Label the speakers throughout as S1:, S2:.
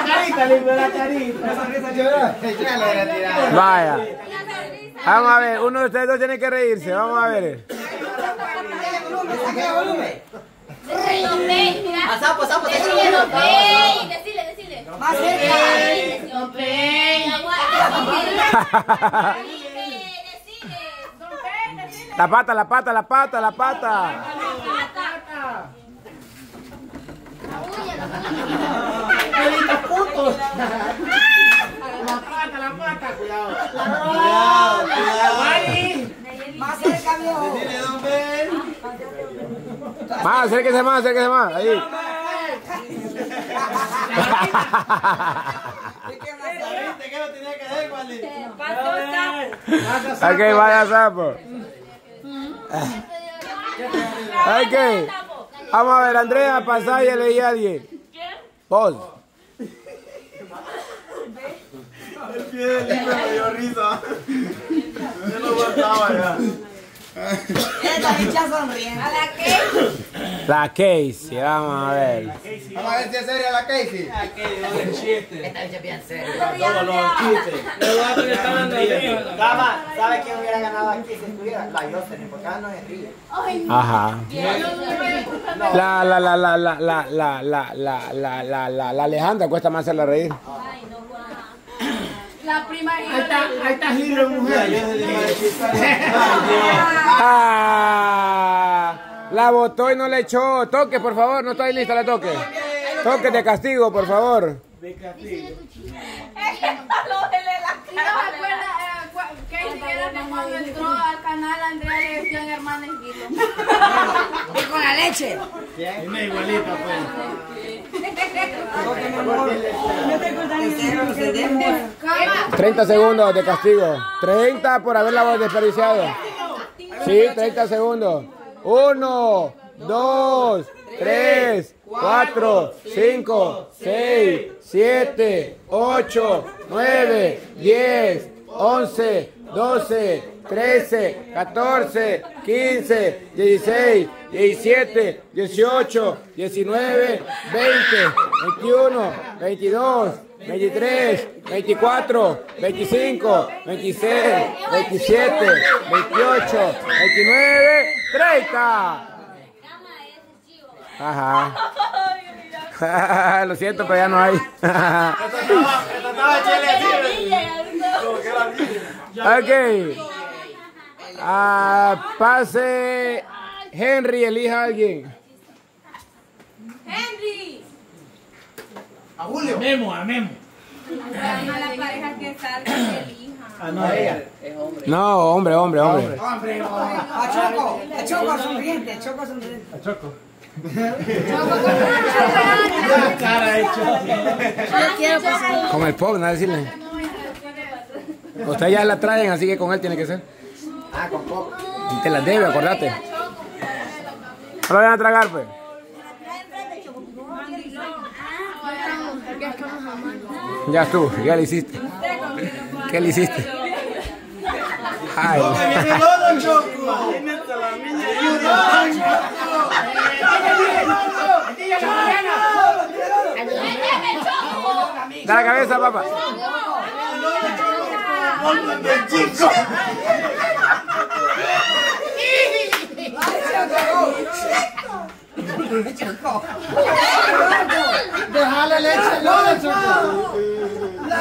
S1: carita, limpia la carita.
S2: Vaya. Vamos a ver, uno de ustedes dos tiene que reírse. Vamos a ver.
S3: A sapo, sapo, decile. Más cerca.
S2: La pata, la pata, la pata, la pata.
S1: La pata, cuidado.
S3: Más cerca, viejo.
S1: Decile, don Ben.
S2: Más, acérquese más, acérquese más. Ahí.
S1: ¿Qué lo tenía que hacer, Wally?
S2: Ok, vaya sapo. Ok. Vamos a ver, Andrea, pasá y elegí a alguien. Vos.
S1: El pie del libro me dio risa. Yo no aguantaba ya.
S3: Esta bicha sonriendo. ¿A la qué?
S2: La Casey, vamos a ver.
S1: Vamos a ver si es seria la Casey.
S3: Esta bicha bien seria.
S1: Todos los chistes.
S4: ¿Sabe quién hubiera ganado aquí si estuviera? La Jocelyn, porque no es ríe.
S2: Ajá. La Alejandra cuesta más hacerla reír.
S5: La prima
S1: Ahí está Giro, mujer.
S2: La botó y no le echó. Toque, por favor, no está ahí lista la toque. Toque de castigo, por favor.
S1: De castigo.
S5: Que cuando entró al canal Andrea le decían hermana Guido.
S3: Y con la leche.
S1: Una igualita, pues.
S2: 30 segundos de castigo. 30 por haberla desperdiciado. Sí, 30 segundos. 1, 2, 3, 4, 5, 6, 7, 8, 9, 10, 11, 12, 13, 14, 15, 16, 17, 18, 19, 20, 21, 22, 23, 24, 25, 26, 27, 28, 29, 30. Ajá. Lo siento, pero ya no hay. Ok. Pase Henry, elija a alguien.
S5: Henry.
S1: A Julio. Memo, a Memo.
S5: A la pareja que salga que elija.
S1: Ah, no, ella.
S2: No, hombre.
S1: Hombre.
S3: A Choco sonriente, Choco sonriente.
S1: A Choco.
S3: La cara de Choco. Yo quiero pasar.
S2: Con el pop, nada decirle. Usted ya la traen, así que con él tiene que ser.
S4: Ah, con pop.
S2: Y te las debe, acordate. No lo vayan a tragar, pues. Ya estuvo, ya le hiciste. ¿Qué le hiciste? Ay. Da la cabeza, papá.
S1: Déjale leche, no, Choco. La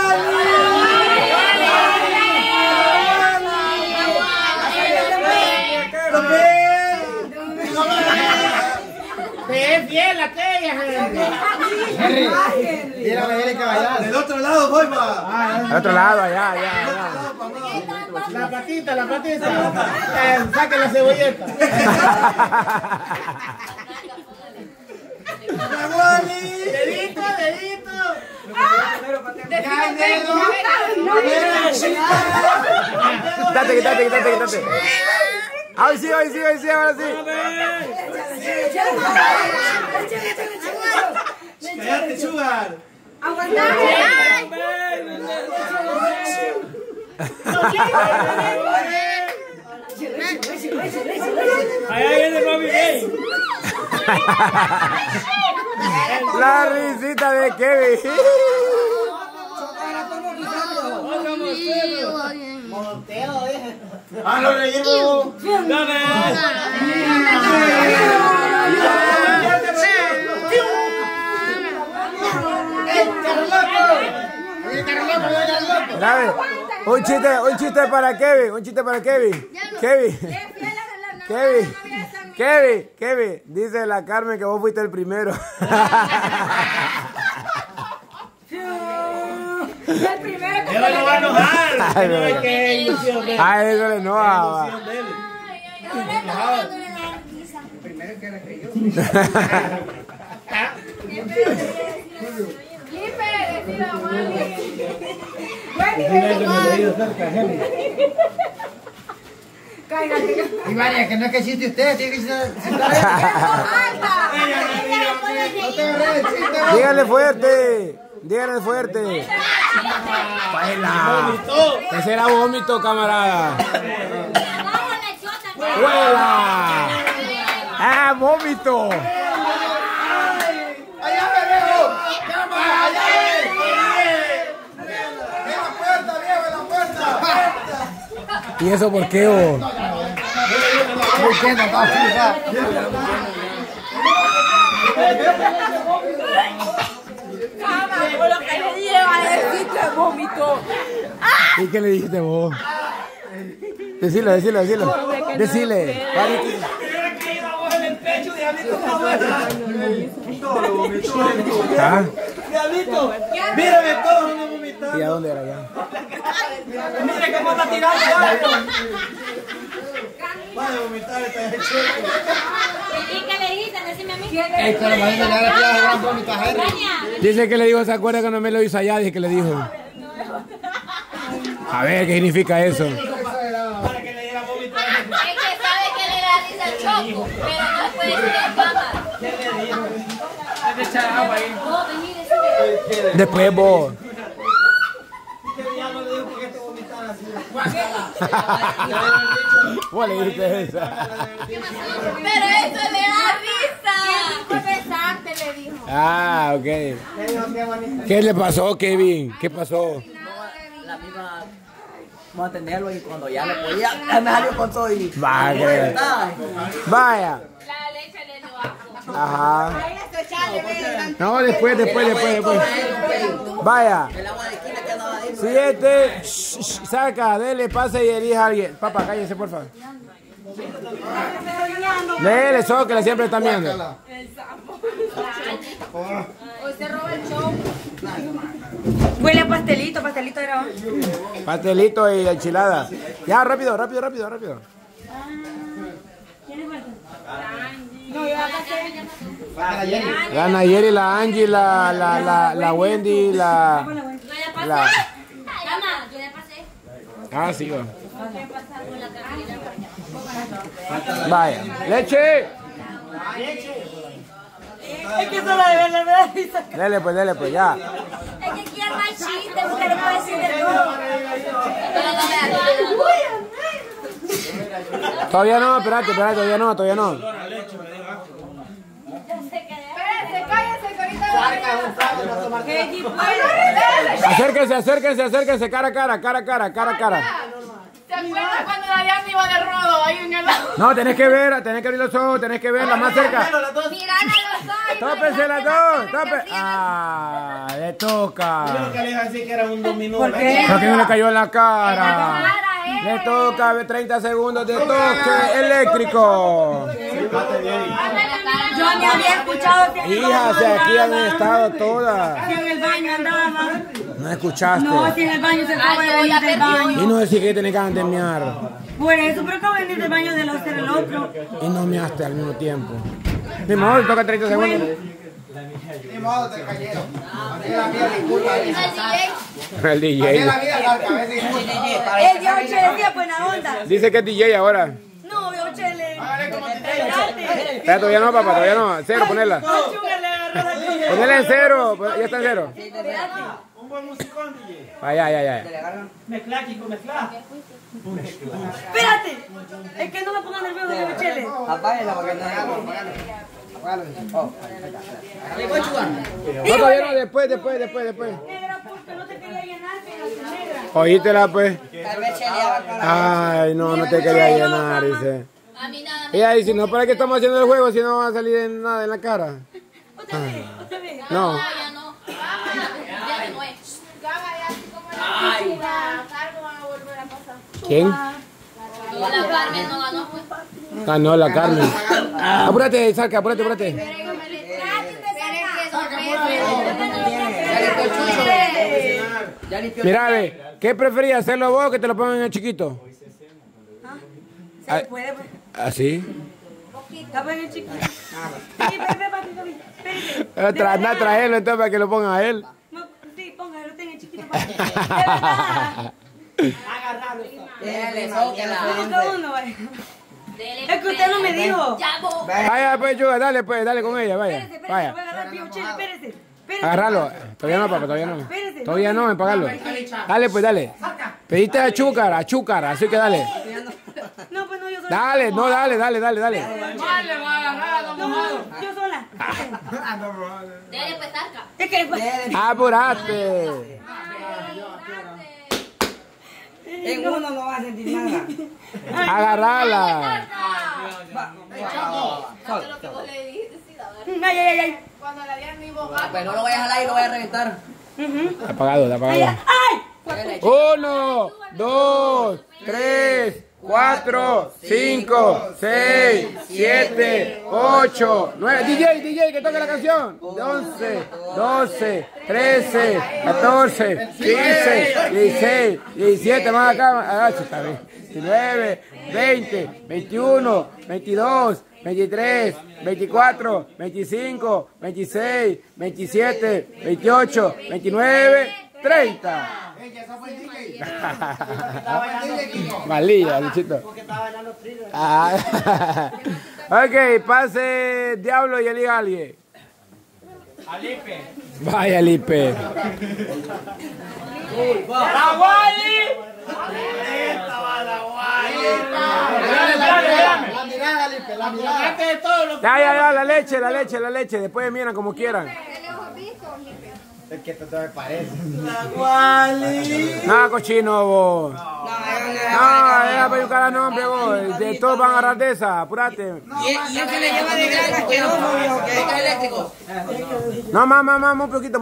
S1: Es fiel aquella, Henry. Dígame, que vaya. Del otro lado, voy, va.
S2: Al otro lado, allá.
S1: La patita. Saque la cebolleta. Dedito.
S2: Quítate. Ay, sí, ahora sí.
S1: Cállate, Sugar. Allá viene papi gay.
S2: La risita de Kevin.
S4: Monteo, dije.
S1: Ah, lo reímos.
S2: Dale, un chiste para Kevin, un chiste para Kevin. Kevin, dice la Carmen que vos fuiste el primero.
S5: El primero que
S3: Yo lo va a enojar.
S2: Ay, no.
S3: Es que es ilusión de él.
S2: Ay, eso le enoja.
S3: Ilusión de él.
S1: Y María, que no es que chiste usted, tiene que sentar. No te agarré el chiste.
S2: Díganle fuerte. Díganle fuerte. Baila. Ese era vómito, camarada. ¡Huela! ¡Ah, vómito!
S1: ¡Allá me veo! ¡Cámara, allá ve! ¡En la puerta, viejo, en la puerta!
S2: ¿Y eso por qué, vos?
S1: No entiendo, está flipado.
S5: Por lo que le lleva a decir que vómito.
S2: ¿Y qué le dijiste vos? Decile. Decile. ¿Ah?
S3: Diablito, mírame todo, no vomitar.
S2: ¿Y a dónde era ya?
S3: Mira cómo está tirando. Vaya a vomitar, está hecho.
S6: ¿Y qué le dijiste? Decime a mí.
S1: Esto lo imagino le da la gran vómita a Henry.
S2: Dice que le dijo, ¿se acuerda cuando me lo hizo allá? Dije que le dijo. A ver, ¿qué significa eso?
S3: Para que le diera vómito.
S6: Es que sabe que le da risa al Choco, pero no puede decir en cámara.
S3: ¿Qué le dijo? Hay que echar agua ahí.
S6: Vos vení, decime.
S2: Después vos.
S3: ¿Qué diablo le dijo que te vomitara así?
S2: Vos le dijiste eso.
S5: Pero eso le da risa. Por besarte, le dijo.
S2: Ah, ok. ¿Qué le pasó, Kevin? ¿Qué pasó?
S4: La misma. Vamos a atenderlo y cuando ya le podía, ya me salió con todo y.
S2: Vaya. Vaya.
S6: La leche le dio asco.
S2: Ajá. No, después. Vaya.
S4: El agua de esquina que andaba ahí.
S2: 7. Saca, dele, pase y elija a alguien. Papá, cállese, por favor. Dele, que siempre están viendo.
S5: Hoy se roba el show.
S7: Huele a pastelito grabado.
S2: Pastelito y enchilada. Ya, rápido. La Nayeli, la Angie, la Wendy, la...
S6: Yo ya pasé. Mamá, yo ya pasé.
S2: Ah, sí, va. Vaya. ¡Leche!
S7: Es que solo de verla me da risa.
S2: Dele, pues, ya.
S6: Es que quiere más chiste, porque le puede decir de todo.
S2: Todavía no, espérate, todavía no.
S5: Espérense, cállense, que ahorita
S2: Acérquense, cara a cara.
S5: ¿Se acuerdan cuando Darían iba de rodo ahí en el lado?
S2: No, tenés que abrir los ojos, tenés que verla más cerca.
S5: Miran a los ojos.
S2: Tópense las dos, Ah, le toca.
S3: Creo que le iba a decir que era un dominó.
S7: ¿Por qué?
S2: Porque no le cayó en la cara. Le toca 30 segundos de toque eléctrico.
S7: Yo ni había escuchado que
S2: Hija, si aquí han estado todas.
S7: en el baño andaba.
S2: No escuchaste.
S7: No, si en el baño se acaba de venir del baño.
S2: Y no decís que tenés ganas de mear.
S7: Por eso, pero acabo de venir del baño del hacer el otro.
S2: Y no measte al mismo tiempo. Ni modo, le toca 30 segundos.
S1: Ni modo, te cayeron. Así la vida disculpa.
S2: El DJ.
S1: La vida larga, a veces disculpa.
S7: El viejo Chele decía buena onda.
S2: Dice que es DJ ahora.
S7: No, viejo Chele.
S2: Todavía no, papá, todavía no. Cero, ponela.
S7: Chúngale, agarró la
S2: Ponele en cero. Ya está en cero.
S3: Un buen musicón, DJ.
S2: Vaya.
S3: Mezcla, Kiko, mezcla.
S7: Espérate. Es que no me pongan nervioso que me chele.
S4: Apáguela para que no.
S2: No, todavía no, después.
S7: Negra, porque no te quería llenar, negra.
S2: Oístela, pues.
S4: Tal vez cheleaba para.
S2: Ay, no te quería llenar, dice.
S6: A mí nada.
S2: Ella dice, no, ¿para qué estamos haciendo el juego si no va a salir nada en la cara?
S7: Otra vez.
S2: No.
S6: Ya no. Ya no es.
S2: ¿Quién?
S6: La Carmen no ganó, pues.
S2: Ganó la Carmen. Apúrate, Sarca, apúrate. Mira, ve, ¿qué preferías, hacerlo vos o que te lo pongan en el chiquito?
S7: Se puede, pues.
S2: ¿Así?
S7: Tapa en el chiquito. Sí, espérate.
S2: Anda, traerlo entonces para que lo pongan a él.
S7: No, sí, póngalo en el chiquito. De verdad.
S3: Agarrarlo.
S4: Déjale, sóquela.
S7: Uno, vaya. Es que usted no me dijo.
S6: Ya vos.
S2: Vaya, pues, Yuga, dale con ella, vaya.
S7: Espérese,
S2: Vaya.
S7: voy a agarrar el pío, chile, espérese.
S2: Agárralo. Todavía no, papá, todavía no.
S7: Espérese.
S2: Todavía no, pagarlo. Dale, pues, dale. Pediste a así que dale.
S7: No, pues no, yo sola.
S2: Dale.
S7: No, yo sola.
S6: Dale, pues, Tarca.
S7: Es que después.
S2: Apurate.
S4: En uno no va a sentir nada.
S2: Agarrala.
S6: Eso es lo que vos le dijiste, sí, la verdad.
S7: Ay.
S6: Cuando la dieron mi boca.
S4: Ah, pues no lo voy a jalar y lo voy a reventar.
S2: Está apagado.
S7: ¡Ay!
S2: 1, 2, 3, 4, 5, 6, 7, 8, 9. DJ, que toque la canción. 11, 12, 13, 14, 15, 16, 17. Más acá. Está bien. 19, 20, 21, 22, 23, 24, 25, 26, 27, 28, 29, 30. Malilla, Luchito. Ok, pase Diablo y eliga a alguien.
S3: Alipe.
S2: Vaya, Lipe.
S3: ¡La Wally!
S1: La mirada, Lipe, la mirada.
S3: Antes de todo lo que...
S2: Ya, la leche. Después miran como quieran.
S1: Es que esto me parece.
S3: La Wally.
S2: Nada, cochino, vos. No, era para buscar el nombre, vos. De todos van a agarrar de esa, apurate.
S4: Y eso le lleva de gran asqueroso, viejo, que está eléctrico.
S2: No, más, muy poquito.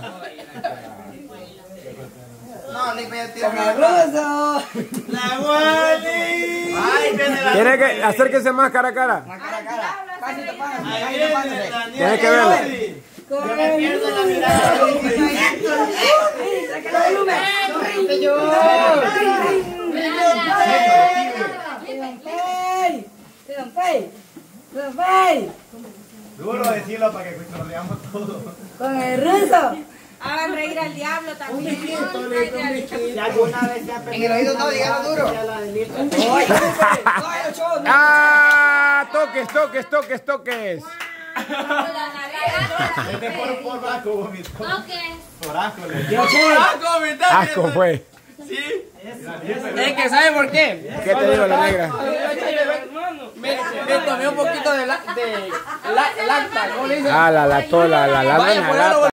S1: No, Lipe, ya
S4: Con el ruso.
S3: La Wally. Ay, viene la...
S2: Tiene que acérquese más cara a cara.
S4: Cara a cara. Casi tapándose.
S3: Ahí
S4: Casi
S3: viene
S4: tapándose.
S3: Daniel.
S2: Tienes que verla.
S3: Yo me pierdo la mirada. Duro decirlo para que controlemos todo.
S7: Con el ruso.
S5: Hagan reír al diablo también.
S3: Si alguna vez se ha perdido...
S4: En el oído no, dígalo duro.
S2: Toques.
S3: Este por Baco vomitó. Por asco le dio.
S2: Asco fue.
S3: Sí.
S4: Es que ¿sabe por qué?
S2: ¿Qué te digo, la negra?
S4: Me tomé un poquito de lacta. ¿Cómo le dicen?
S2: La lata.